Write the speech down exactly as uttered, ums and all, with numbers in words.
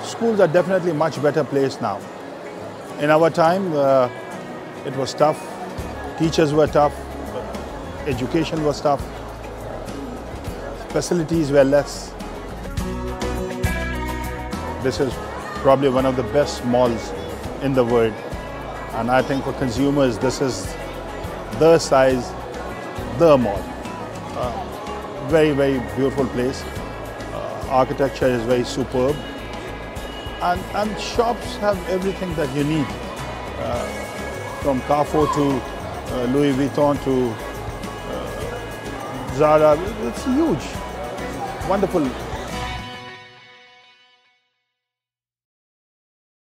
schools are definitely much better placed now. In our time, uh, it was tough. Teachers were tough. Education was tough. Facilities were less. This is probably one of the best malls in the world. And I think for consumers, this is the size, the mall. Uh, very, very beautiful place. Uh, architecture is very superb. And, and shops have everything that you need. Uh, from Carrefour to uh, Louis Vuitton to uh, Zara. It's huge. Wonderful